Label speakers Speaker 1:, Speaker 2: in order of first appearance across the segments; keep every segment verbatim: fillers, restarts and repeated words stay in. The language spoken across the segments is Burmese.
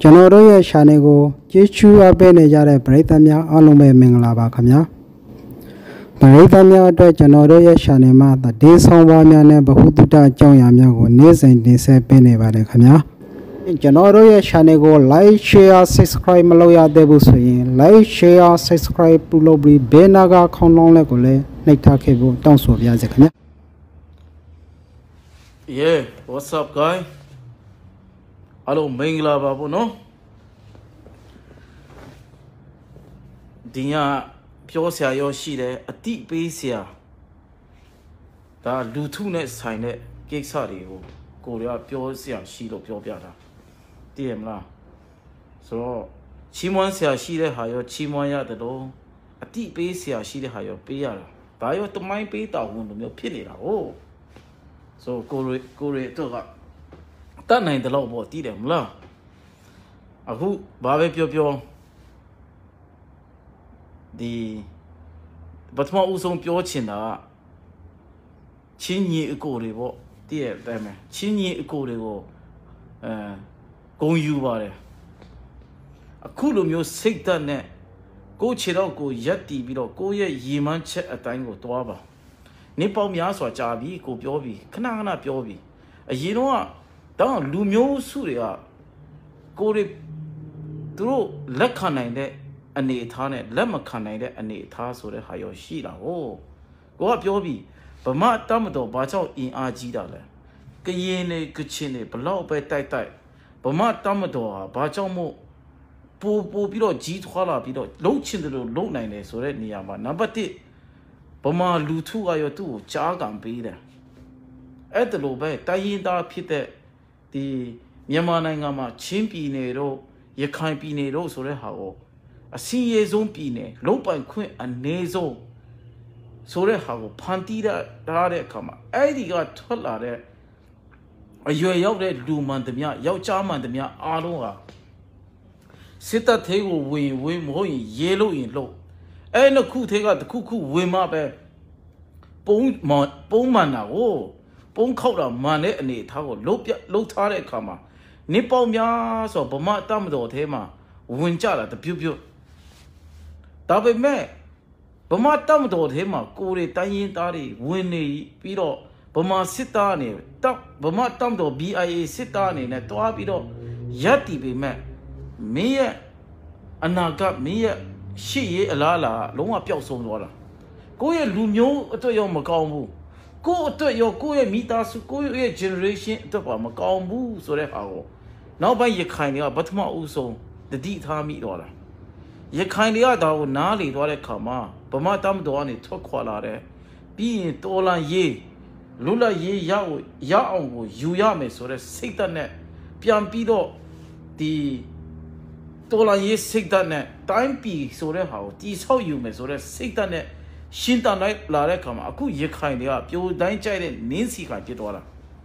Speaker 1: ကျွန်တော်တို့ရဲ့ channel ကိုကြည့်ရှုအားပေးနေကြတဲ့ပရိသတ်များအားလုံးပဲမင်္ဂလာပါခင်ဗျာပရိသတ်များအတွက်ကျွန်တော်တို့ရဲ့ channel မှာသတင်းဆောင်ပါများနဲ့ဗဟုသုတအကြောင်းအရာများကိုနေ့စဉ်တင်ဆက်ပေးနေပါတယ်ခင်ဗျာကျွန်တော်တို့ရဲ့ channel ကို like share subscribe မလုပ်ရသေးဘူးဆိုရင် like share subscribe ပြုလုပ်ပြီးဘယ်နာကခေါင်းလောင်းလက်ကိုလည်းနှိပ်ထားခဲ့ဖို့တောင်းဆိုပါရစေခင်ဗျာ
Speaker 2: Yeah, what's up guy? Hello, mingla babu no? Dinya pyo sia yo shi de ati pe sia da lu thu ne sai ne kicksa de ko ko ya pyo sia shi lo pyo pya da ti ye mla so chi mwan sia shi de ha yo chi mwan ya de lo ati pe sia shi de ha yo pe ya da da yo tmai pe ta hu lo myo phit ni da ho so ko re ko re to ka tat nain de lo bo ti de mla aku ba be pyo pyoဒီပထမဦးဆုံးပြောချင်တာချင်းကြီးအကိုတွေပေါ့တည့်ရဲ့ပဲမယ်ချင်းကြီးအကိုတွေကိုအဲဂုံယူပါတယ်အခုလိုမျိုးစိတ်ဓာတ်နဲ့ကိုခြေတော့ကိုရက်တီးပြီးတော့ကိုရဲ့ရေမှန်းချက်အတိုင်းကိုတွားပါနေပေါင်းများစွာကြာပြီကိုပြောပြီခဏခဏပြောပြီအရင်တော့တောင်းလူမျိုးစုတွေကကိုတွေသူတို့လက်ခံနိုင်တဲ့အနေထားနဲ့လက်မခံနိုင်တဲ့အနေထားဆိုတဲ့ဟာရောရှိတာဟိုကိုကပြောပြီးဗမာတမတော်ဘာကြောင့်အင်အားကြီးတာလဲကရင်နေကချင်နေဘလောက်ပဲတိုက်တိုက်ဗမာတမတော်ဟာဘာကြောင့်မို့ပို့ပို့ပြီးတော့ကြီးထွားလာပြီးတော့လုံးချင်တယ်လို့လုံးနိုင်တယ်ဆိုတဲ့နေရာမှာနံပါတ်တစ်ဗမာလူထုကရောသူ့ကိုကြားကံပေးတယ်အဲ့ဒါလိုပဲတိုင်းရင်းသားဖြစ်တဲ့ဒီမြန်မာနိုင်ငံမှာချင်းပြည်နယ်တို့ရခိုင်ပြည်နယ်တို့ဆိုတဲ့ဟာကိုအစီအရေးဆုံးပြည်နယ်လုံးပိုင်ခွင့်အနေဆုံးဆိုတဲ့ဟာကိုဖန်တီးထားတဲ့အခါမှာအဲ့ဒီကထွက်လာတဲ့အရွယ်ရောက်တဲ့လူမှန်သမျှယောက်ျားမှန်သမျှအားလုံးဟာစစ်တပ်သေးကိုဝင်ဝင်မဟုတ်ရင်ရေးလို့ရင်လို့အဲ့နှစ်ခုသေးကတစ်ခုခုဝင်မှပဲပုံပုံမှန်တာကိုပုံခောက်တာမှန်တဲ့အနေအထားကိုလုံးပြလုံးထားတဲ့အခါမှာနေပေါင်းများဆိုဗမာတမတော်သေးမှာဝင်ကြတာတပြုတ်ပြုတ်ဒါပေမဲ့ဗမာတမတော်သေးမှာကိုယ်တွေတိုင်းရင်းသားတွေဝင်နေပြီးတော့ဗမာစစ်သားနေတပ်ဗမာတမတော် B I A စစ်သားအနေနဲ့တွားပြီးတော့ရပ်တည်ပေမဲ့မင်းရဲ့အနာဂတ်မင်းရဲ့ရှေ့ရေးအလားအလာလုံးဝပျောက်ဆုံးသွားတာကိုယ့်ရဲ့လူမျိုးအတွက်ရောမကောင်းဘူးကိုယ့်အတွက်ရောကိုယ့်ရဲ့မိသားစုကိုယ့်ရဲ့ generation အတွက်ပါမကောင်းဘူးဆိုတဲ့ဟာကိုနောက်ပိုင်းရခိုင်တွေကပထမဦးဆုံးတတိထားမိတော့တာရခိုင်တွေကဒါကိုနားလေသွားတဲ့ခါမှာဗမာတမတော်ကနေထွက်ခွာလာတယ်ပြီးရင်တော်လန်ရေးလွတ်လပ်ရေးရအောင်ရအောင်ကိုယူရမယ်ဆိုတဲ့စိတ်ဓာတ်နဲ့ပြန်ပြီးတော့ဒီတော်လန်ရေးစိတ်ဓာတ်နဲ့တိုင်းပြည်ဆိုတဲ့ဟာကိုတိဆောက်ယူမယ်ဆိုတဲ့စိတ်ဓာတ်နဲ့ရှင်းတန်လိုက်လာတဲ့ခါမှာအခုရခိုင်တွေကပြိုတိုင်းကြိုက်တဲ့နင်းစီခိုင်ဖြစ်သွားတာ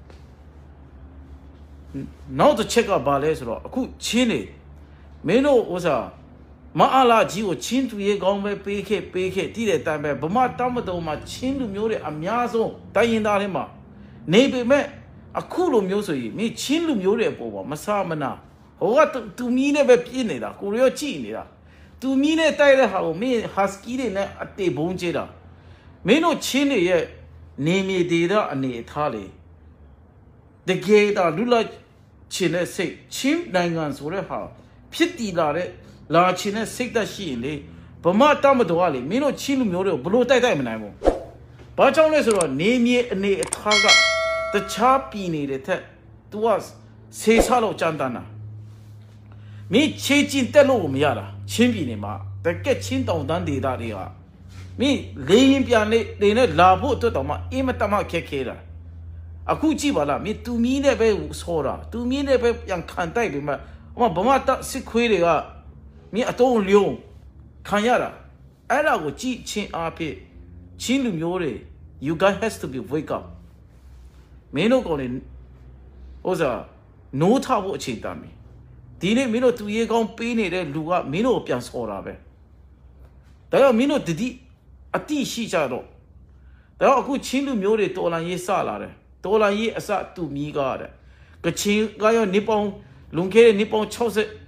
Speaker 2: နောက်တစ်ချက်ကဘာလဲဆိုတော့အခုချင်းနေမင်းတို့ဥစားမအားလာကြီးကိုချင်းသူရေကောင်းပဲပေးခဲ့ပေးခဲ့တည်တဲ့တိုင်ပဲဗမာတမတော်မှာချင်းလူမျိုးတွေအများဆုံးတိုင်းရင်သားတွေမှာနေပေမဲ့အခုလိုမျိုးဆိုရင်မင်းချင်းလူမျိုးတွေအပေါ်မှာမဆာမနာဟိုကသူမီးနဲ့ပဲပြည့်နေတာကိုရောကြည့်နေတာသူမီးနဲ့တိုက်တဲ့ဟာကိုမင်းဟတ်စကီတွေနဲ့အတေဘုံကျတာမင်းတို့ချင်းတွေရဲ့နေမြေဒေသအနေအထားလေတကယ်တော့လူလိုက်ချင်းတဲ့စိတ်ချင်းနိုင်ငံဆိုတဲ့ဟာဖြစ်တည်လာတဲ့လာချင်းနဲ့စိတ်သက်ရှိရင်လေဗမာတမတော်ကလေမင်းတို့ချင်းလူမျိုးတွေကိုဘလို့တိုက်တိုက်မနိုင်ဘူးဘာကြောင့်လဲဆိုတော့နေမြေအနေအထားကတခြားပြည်နေတဲ့ထက် तू ကဆေးစားလို့ကြမ်းတမ်းတာမင်းချေချင်းတက်လို့မရတာချင်းပြည်နေမှာတကက်ချင်းတောင်တန်းဒေသတွေကမင်းလေရင်ပြန်နေနေနဲ့လာဖို့အတွက်တောင်မှအင်မတမခက်ခဲတာအခုကြည့်ပါလားမင်းသူမီးနဲ့ပဲဆောတာသူမီးနဲ့ပဲပြန်ခံတိုက်ပြီမှာဟိုဗမာတစစ်ခွေးတွေကမင်းအတုံးလျုံခံရတာအဲ့ဒါကိုကြည့်ချင်းအားဖြင့်ချင်းလူမျိုးတွေ you guys has to be wake up မင်းတို့ကောင်နေဥစားနိုးထဖို့အချိန်တမ်းပြီဒီနေ့မင်းတို့သူရေကောင်းပေးနေတဲ့လူကမင်းတို့ပြန်ဆောတာပဲဒါကြောင့်မင်းတို့တတိအတိရှိကြတော့ဒါကြောင့်အခုချင်းလူမျိုးတွေတော်လန်ရေးစလာတယ်တော်လန်ရေးအစတူမီကားတဲ့ကချင်းကရောနေပေါင်းလွန်ခဲ့တဲ့နေပေါင်း60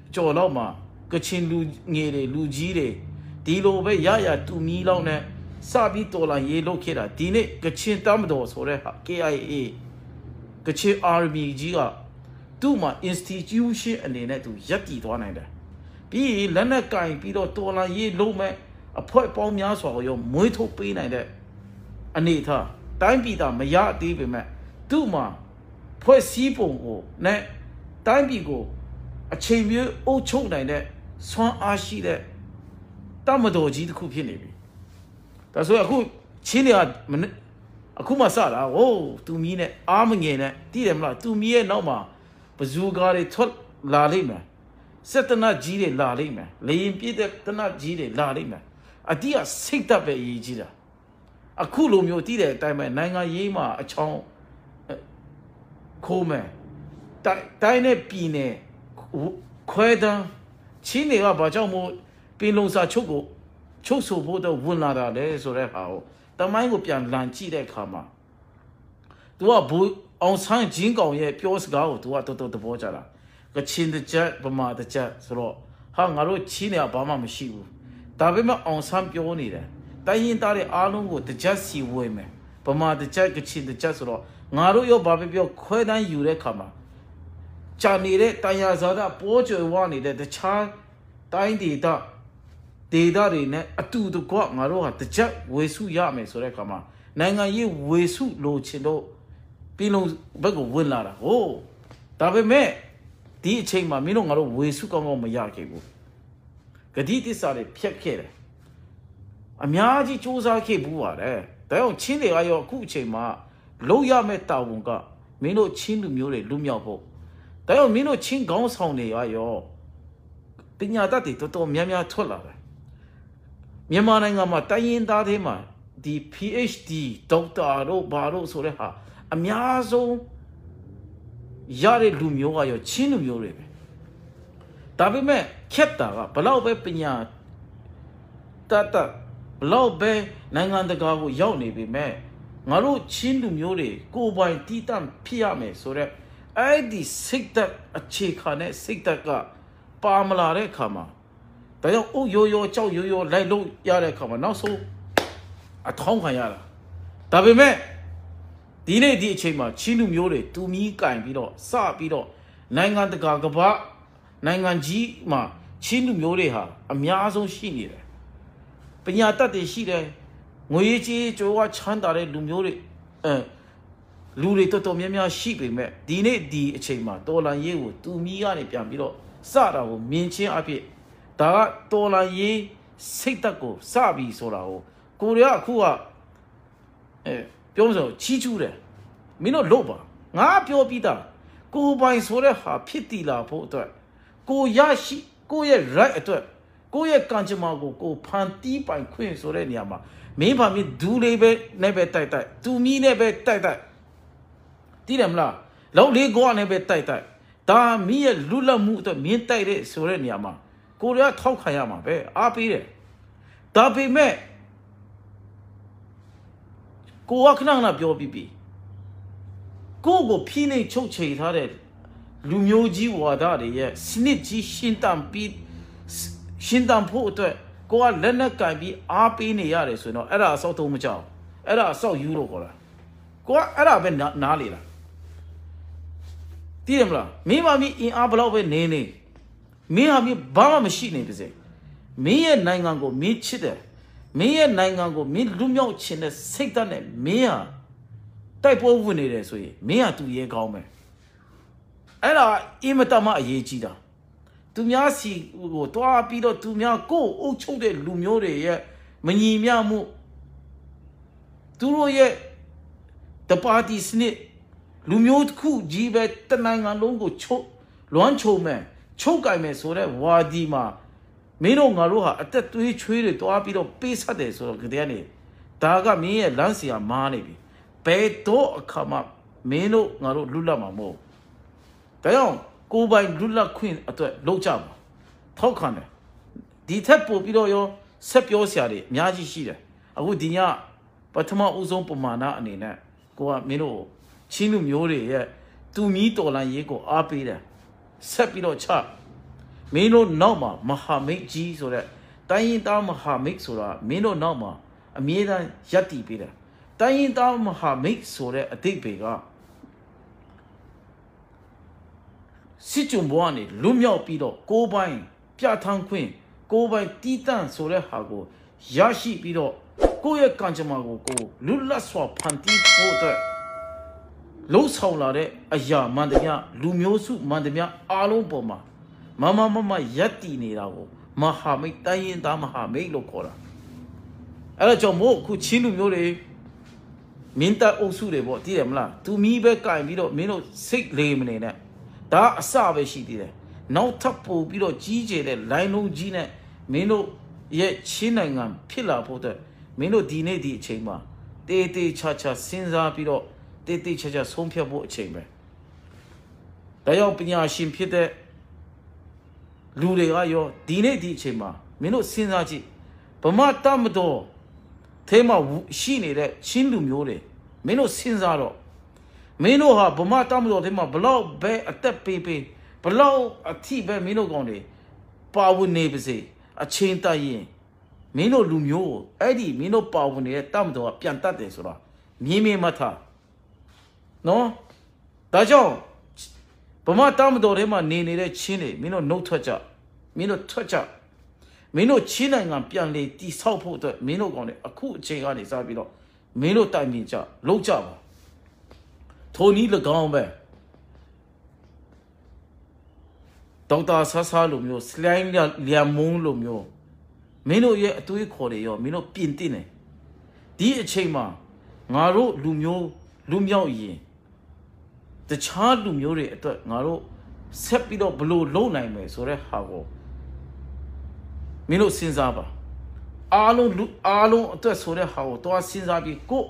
Speaker 2: ကြော်လောက်မှာကချင်လူငယ်တွေလူကြီးတွေဒီလိုပဲရရတူမီလောက်နဲ့စပြီးတော်လာရေးလုပ်ခဲ့တာဒီနေ့ကချင်တမ်းတော်ဆိုတဲ့ K I A ကချင် Army ကြီးကသူ့မှာ institution အနေနဲ့သူရပ်တည်သွားနိုင်တယ်ပြီးလက်နက်ကင်ပြီးတော့တော်လာရေးလုံးမဲ့အဖွဲ့ပေါင်းများစွာကိုရောမွေးထုတ်ပေးနိုင်တဲ့အနေထားတိုင်းပြည်သားမရသေးပေမဲ့သူ့မှာဖွဲ့စည်းပုံကိုနဲ့တိုင်းပြည်ကိုအချိန်မျိုးအုပ်ချုပ်နိုင်တဲ့ဆွမ်းအားရှိတဲ့တမတော်ကြီးတစ်ခုဖြစ်နေပြီဒါဆိုအခုချင်းတွေကအခုမှစတာဟိုးသူမီးနဲ့အားမငယ်နဲ့တည်တယ်မလားသူမီးရဲ့နောက်မှာဘဇူကားတွေထွက်လာလိမ့်မယ်စက်တနတ်ကြီးတွေလာလိမ့်မယ်လေရင်ပြည့်တဲ့တနတ်ကြီးတွေလာလိမ့်မယ်အတိအစိတ်သက်ပဲအရေးကြီးတာအခုလိုမျိုးတည်တဲ့အတိုင်းပဲနိုင်ငံရေးမှာအချောင်းခိုးမယ်တိုင်းနဲ့ပြည်နယ်ခွဲတန်းချင်းတွေကဘာကြောင့်မို့ပင်လုံစာချုပ်ကိုချုပ်ဆိုဖို့တော့ဝင်လာတာလေဆိုတဲ့ဟာကိုတမိုင်းကိုပြန်လန်ကြည့်တဲ့အခါမှာ तू ကဘူအောင်ဆန်းဂျင်းကောင်ရဲ့ပြောစကားကို तू ကတော်တော်သဘောကျတာကချင်တဲ့ချက်ဗမာတဲ့ချက်ဆိုတော့ဟာငါတို့ချင်းတွေကဘာမှမရှိဘူးဒါပေမဲ့အောင်ဆန်းပြောနေတယ်တိုင်းရင်သားတွေအားလုံးကိုတချက်စီဝေးမယ်ဗမာတဲ့ချက်ကချင်တဲ့ချက်ဆိုတော့ငါတို့ရောဘာပဲပြောခွဲတန်းယူတဲ့အခါမှာဂျာနေတဲ့တန်ရာဇာတာပေါ်ကျွယ်ဝနေတဲ့တခြားတိုင်းဒေသဒေသတွေနဲ့အတူတကွငါတို့ဟာတကြက်ဝေစုရမယ်ဆိုတဲ့အခါမှာနိုင်ငံရေးဝေစုလိုချင်တော့ပြည်လုံးဘက်ကိုဝင်လာတာဟိုးဒါပေမဲ့ဒီအချိန်မှာမင်းတို့ငါတို့ဝေစုကောင်းကောင်းမရခဲ့ဘူးဂတိတစ္ဆာတွေဖြတ်ခဲ့တယ်အများကြီးစူးစမ်းခဲ့ဘူးပါတယ်ဒါကြောင့်ချင်းတွေကရောအခုအချိန်မှာလုံးရမဲ့တာဝန်ကမင်းတို့ချင်းလူမျိုးတွေလူမြောက်ဖို့ဒါကြောင့်မင်းတို့ချင်းကောင်းဆောင်တွေရောပညာတတ်တွေတော်တော်များများထွက်လာတယ်မြန်မာနိုင်ငံမှာတိုင်းရင်းသားတွေမှာဒီ P H D ဒေါက်တာတို့ဘာတို့ဆိုတဲ့ဟာအများဆုံးရတဲ့လူမျိုးကရောချင်းလူမျိုးတွေပဲဒါပေမဲ့ခက်တာကဘလောက်ပဲပညာတတ်တတ်ဘလောက်ပဲနိုင်ငံတကာကိုရောက်နေပြီမဲ့ငါတို့ချင်းလူမျိုးတွေကိုယ်ပိုင်တည်တံ့ဖြစ်ရမယ်ဆိုတော့အဲ့ဒီစိတ်သက်အခြေခံနဲ့စိတ်သက်ကပါမလာတဲ့အခါမှာဒါကြောင့်အိုးရိုးရိုးကြောက်ရိုးရိုးလိုက်လို့ရတဲ့အခါမှာနောက်ဆုံးအထောင်းခံရတာဒါပေမဲ့ဒီနေ့ဒီအချိန်မှာချင်းလူမျိုးတွေတူမီးကင်ပြီးတော့စပြီးတော့နိုင်ငံတကာကမ္ဘာနိုင်ငံကြီးမှာချင်းလူမျိုးတွေဟာအများဆုံးရှိနေတယ်ပညာတတ်တွေရှိတယ်ငွေကြီးကြိုးဝချမ်းသာတဲ့လူမျိုးတွေအဲလူတွေတော်တော်များများရှိပေမဲ့ဒီနေ့ဒီအချိန်မှာတော်လန်ရေးကိုတူမီးကနေပြန်ပြီးတော့စတာကိုမြင်ချင်းအဖြစ်ဒါကတော်လန်ရေးစိတ်သက်ကိုစပြီးဆိုတာကိုကိုရီးယားအခုကအဲပြောမစို့ချီးကျူးတယ်မင်းတို့လို့ပါငါပြောပြီးသားကိုပိုင်ဆိုတဲ့ဟာဖြစ်တည်လာဖို့အတွက်ကိုရရှိကိုရဲ့ right အတွက်ကိုရဲ့ကံကြမ္မာကိုကိုဖန်တီးပိုင်ခွင့်ဆိုတဲ့နေရာမှာမင်းဘာမင်းဒူးလေးပဲနဲ့ပဲတိုက်တိုက်တူမီနဲ့ပဲတိုက်တိုက်တည်တယ်မလားလောက်လေးကောနဲ့ပဲတိုက်တိုက်ဒါမင်းရဲ့လူလမှုအတွက်မင်းတိုက်တဲ့ဆိုတဲ့နေရာမှာကိုရီးယားထောက်ခံရမှာပဲအားပေးတယ်ဒါပေမဲ့ကိုကခဏခဏပြောပြီးပြီကိုကိုဖိနေချုပ်ချယ်ထားတဲ့လူမျိုးကြီးဝါဒတွေရဲ့စနစ်ကြီးရှင်းတမ်းပြီးရှင်းတမ်းဖို့အတွက်ကိုကလက်နက်ကင်ပြီးအားပေးနေရတယ်ဆိုတော့အဲ့ဒါအဆောက်သုံးမကြောက်အဲ့ဒါအဆောက်ယူလို့ခေါ်တာကိုကအဲ့ဒါပဲနားလေလားသိတယ်မလားမင်းမမီအင်အားဘလောက်ပဲနေနေမင်းဟာမင်းဘာမှမရှိနေပါစေမင်းရဲ့နိုင်ငံကိုမင်းချစ်တယ်မင်းရဲ့နိုင်ငံကိုမင်းလူမြောက်ခြင်းနဲ့စိတ်ဓာတ်နဲ့မင်းဟာတိုက်ပွဲဝင်နေတယ်ဆိုရင်မင်းဟာသူရဲကောင်းမယ်အဲ့ဒါအင်မတန်မှအရေးကြီးတာသူများစီကိုတွားပြီးတော့သူများကိုအုပ်ချုပ်တဲ့လူမျိုးတွေရဲ့မညီမျှမှုသူတို့ရဲ့တပါတီစနစ်လူမျိုးတစ်ခုကြီးပဲတနိုင်ငံလုံးကိုချုပ်လွမ်းချုံမယ်ချုပ်ကင်မယ်ဆိုတဲ့ဝါဒီမှာမင်းတို့ငါတို့ဟာအသက်သွေးချွေးတွေတွားပြီးတော့ပေးဆက်တယ်ဆိုတော့ကြတဲ့ကနေဒါကမင်းရဲ့လမ်းစီကမားနေပြီဘယ်တော့အခါမှမင်းတို့ငါတို့လွတ်လပ်မှာမဟုတ်ဒါကြောင့်ကိုယ်ပိုင်လွတ်လပ်ခွင့်အတွက်လုပ်ကြပါထောက်ခံတယ်ဒီထက်ပိုပြီးတော့ရောဆက်ပြောစရာတွေအများကြီးရှိတယ်အခုဒီညပထမဦးဆုံးပမာဏအနေနဲ့ကိုကမင်းတို့ချင်းလူမျိုးတွေရဲ့တူမီတော်လန်ရေးကိုအားပေးတယ်ဆက်ပြီးတော့ချမင်းတို့နောက်မှာမဟာမိတ်ကြီးဆိုတဲ့တိုင်းရင်းသားမဟာမိတ်ဆိုတာမင်းတို့နောက်မှာအမြဲတမ်းရပ်တည်ပေးတယ်တိုင်းရင်းသားမဟာမိတ်ဆိုတဲ့အတိတ်တွေကစစ်ကြုံဘဝနဲ့လွတ်မြောက်ပြီးတော့ကိုယ်ပိုင်ပြဋ္ဌာန်းခွင့်ကိုယ်ပိုင်တည်တံ့ဆိုတဲ့ဟာကိုရရှိပြီးတော့ကိုယ့်ရဲ့ကံကြမ္မာကိုကိုလွတ်လပ်စွာဖန်တီးဖို့အတွက်လှုပ်ဆောင်လာတဲ့အရာမှန်သမျှလူမျိုးစုမှန်သမျှအားလုံးပေါ်မှာမမမမရပ်တည်နေတာကိုမဟာမိတ်တိုင်းရင်းသားမဟာမိတ်လို့ခေါ်တာအဲ့ဒါကြောင့်မို့အခုချင်းလူမျိုးတွေမင်းတပ်အုပ်စုတွေပေါ့သိတယ်မလားသူမီးပဲကင်ပြီးတော့မင်းတို့စိတ်လေမနေနဲ့ဒါအစပဲရှိသေးတယ်နောက်ထပ်ပို့ပြီးတော့ကြီးကျယ်တဲ့လိုင်းလုံးကြီးနဲ့မင်းတို့ရဲ့ချင်းနိုင်ငံဖြစ်လာဖို့အတွက်မင်းတို့ဒီနေ့ဒီအချိန်မှာတေးတေးချာချာစဉ်းစားပြီးတော့တေးတေးချာချာဆုံးဖြတ်ဖို့အချိန်ပဲဒါကြောင့်ပညာရှင်ဖြစ်တဲ့လူတွေကရောဒီနေ့ဒီအချိန်မှာမင်းတို့စဉ်းစားကြည့်ဗမာတမတော်ထဲမှာရှိနေတဲ့ချင်းလူမျိုးတွေမင်းတို့စဉ်းစားတော့မင်းတို့ဟာဗမာတမတော်ထဲမှာဘလောက်ပဲအသက်ပေးပေးဘလောက်အထိပဲမင်းတို့ကောင်းတွေပါဝင်နေပါစေအချင်းတရင်မင်းတို့လူမျိုးအဲ့ဒီမင်းတို့ပါဝင်နေတဲ့တမတော်ကပြန်တတ်တယ်ဆိုတာမြင်းမြင်းမထားနော်ဒါကြောင့်ဗမာတမတော်ထဲမှာနေနေတဲ့ချင်းတွေမင်းတို့နှုတ်ထွက်ကြမင်းတို့ထွက်ကြမင်းတို့ချင်းနိုင်ငံပြန်လေတိဆောက်ဖို့အတွက်မင်းတို့ကောင်းတယ်အခုအချိန်ကနေစပြီးတော့မင်းတို့တိုင်ပင်ကြလုပ်ကြပါထိုနည်း၎င်းပဲဒေါက်တာဆဆာလိုမျိုးစလိုင်းလျံမုံလိုမျိုးမင်းတို့ရဲ့အတွေးခေါ်တွေရောမင်းတို့ပြင်တင်တယ်ဒီအချိန်မှာငါတို့လူမျိုးလူမြောက်ရင်တခြားလူမျိုးတွေအတွက်ငါတို့ဆက်ပြီးတော့ဘလို့လုံနိုင်မယ်ဆိုတဲ့ဟာကိုမင်းတို့စဉ်းစားပါအားလုံးလူအားလုံးအတွက်ဆိုတဲ့ဟာကိုတွားစဉ်းစားပြီးကို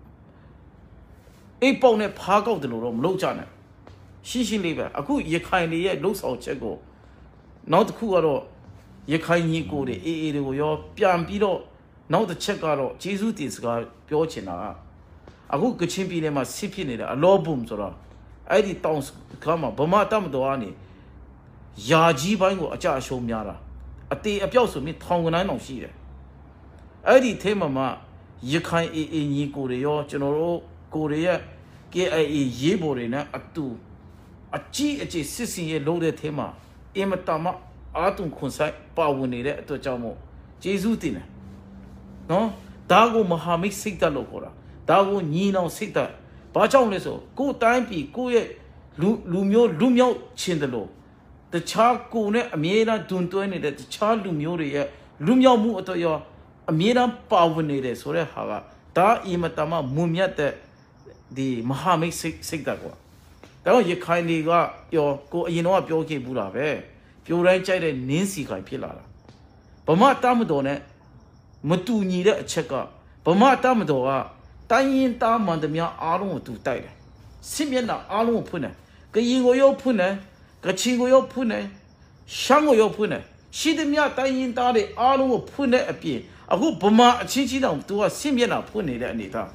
Speaker 2: အိပ်ပေါက်နဲ့ဖားကောက်တယ်လို့တော့မလုပ်ကြနဲ့ရှိရှိလေးပဲအခုရခိုင်တွေရဲ့လှုပ်ဆောင်ချက်ကိုနောက်တစ်ခုကတော့ရခိုင်ညီကိုတွေအေးအေးတွေကိုရောပြန်ပြီးတော့နောက်တစ်ချက်ကတော့ဂျေဇုတင်စကားပြောချင်တာအခုကချင်ပြည်နယ်မှာစစ်ဖြစ်နေတဲ့အလောဘုံဆိုတာအဲ့ဒီတောင်ကမှာဗမာတမတော်ကနေယာကြီးပိုင်းကိုအကြအရှုံးများတာအတေအပြောက်ဆိုမြင်ထောင်ကနန်းတောင်ရှိတယ်အဲ့ဒီထဲမှာမှရခိုင်အေးအေးညီကိုတွေရောကျွန်တော်တို့ကိုတွေရဲ့ K I A ရေးပေါ်တွေနဲ့အတူအကြီးအကျယ်စစ်စင်ရဲ့လို့တဲ့ထဲမှာအင်မတန်မှအာတုံခွန်ဆိုင်ပါဝင်နေတဲ့အတွက်ကြောင့်မို့ဂျေဇုတင်တယ်နော်ဒါကိုမဟာမိတ်စိတ်တက်လို့ခေါ်တာဒါကိုညီနောင်စိတ်တက်ဘာကြောင့်လဲဆိုကိုယ်တိုင်းပြည်ကိုယ့်ရဲ့လူလူမျိုးလူမျိုးချင်းတယ်လို့တခြားကိုယ်နဲ့အမြဲတမ်းဒွန်တွဲနေတဲ့တခြားလူမျိုးတွေရဲ့လူမျိုးမှုအတွက်ရောအမြဲတမ်းပါဝင်နေတယ်ဆိုတဲ့ဟာကဒါအင်မတန်မှမွန်မြတ်တဲ့ဒီမဟာမိတ်စိတ်စိတ်တက်ကွာဒါတော့ရခိုင်တွေကပြောကိုအရင်တော့ပြောခဲ့ဘူးတာပဲပြိုတိုင်းကြိုက်တဲ့နင်းစီခိုင်ဖြစ်လာတာဗမာတမတော်နဲ့မတူညီတဲ့အချက်ကဗမာတမတော်ကတိုင်းရင်သားမှန်သမျှအားလုံးကိုတူတိုက်တယ်စစ်မျက်နှာအားလုံးကိုဖွင့်တယ်ကရင်ကိုရောဖွင့်တယ်ကချင်ကိုရောဖွင့်တယ်ရှမ်းကိုရောဖွင့်တယ်ရှိသမျှတိုင်းရင်သားတွေအားလုံးကိုဖွင့်တဲ့အပြင်အခုဗမာအချင်းချင်းတောင်သူကစစ်မျက်နှာဖွင့်နေတဲ့အနေသား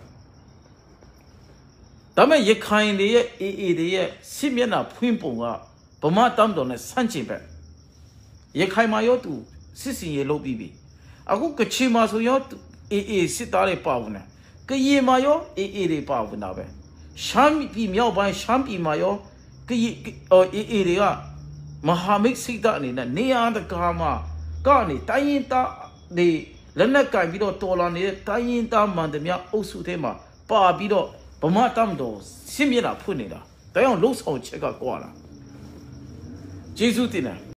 Speaker 2: ဒါမဲ့ရခိုင်တွေရဲ့အေးအေးတွေရဲ့စစ်မျက်နှာဖွင့်ပုံကဗမာတမ်းတော်နဲ့ဆန့်ကျင်ဘက်ရခိုင်မှာရောသူစစ်စင်ရေလုပ်ပြီးပြီအခုကချင်မှာဆိုရောအေးအေးစစ်သားတွေပါဝင်တယ်ကရင်မှာရောအေးအေးတွေပါဝင်တာပဲရှမ်းပြည်မြောက်ပိုင်းရှမ်းပြည်မှာရောကရင်အေးအေးတွေကမဟာမိတ်စိတ်ဓာတ်အနေနဲ့နေရာတကာမှာကနေတိုင်းရင်သားတွေလက်နက်ကင်ပြီးတော့တော်လာနေတဲ့တိုင်းရင်သားမှန်သမျှအုပ်စုထဲမှာပါပြီးတော့ဗမာတမ်းတော်စစ်မျက်နှာဖွင့်နေတာဒါကြောင့်လှုပ်ဆောင်ချက်ကကွာလာဂျေဇုတင်တယ်